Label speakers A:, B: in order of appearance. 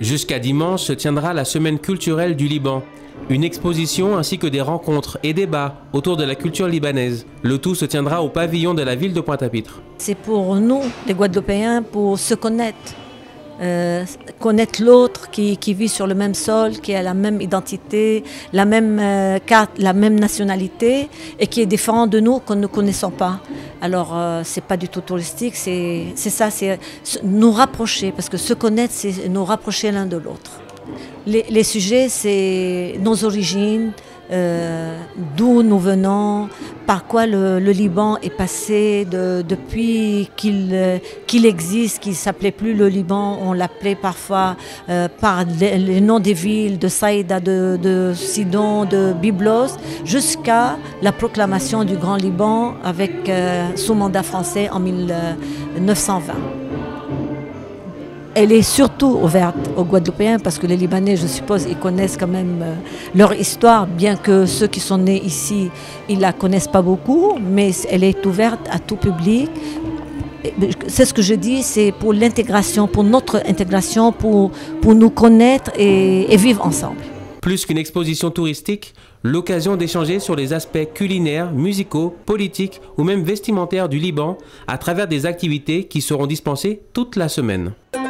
A: Jusqu'à dimanche se tiendra la Semaine culturelle du Liban. Une exposition ainsi que des rencontres et débats autour de la culture libanaise. Le tout se tiendra au pavillon de la ville de Pointe-à-Pitre.
B: C'est pour nous, les Guadeloupéens, pour se connaître. Connaître l'autre qui vit sur le même sol, qui a la même identité, la même carte, la même nationalité et qui est différent de nous qu'on ne connaissons pas. Alors c'est pas du tout touristique, c'est ça, c'est nous rapprocher, parce que se connaître c'est nous rapprocher l'un de l'autre. Les sujets c'est nos origines, d'où nous venons, par quoi le Liban est passé depuis qu'il existe, qu'il ne s'appelait plus le Liban, on l'appelait parfois par les noms des villes, de Saïda, de Sidon, de Byblos, jusqu'à la proclamation du Grand Liban avec sous mandat français en 1920. Elle est surtout ouverte aux Guadeloupéens parce que les Libanais, je suppose, ils connaissent quand même leur histoire, bien que ceux qui sont nés ici, ils la connaissent pas beaucoup, mais elle est ouverte à tout public. C'est ce que je dis, c'est pour l'intégration, pour notre intégration, pour nous connaître et vivre ensemble.
A: Plus qu'une exposition touristique, l'occasion d'échanger sur les aspects culinaires, musicaux, politiques ou même vestimentaires du Liban à travers des activités qui seront dispensées toute la semaine.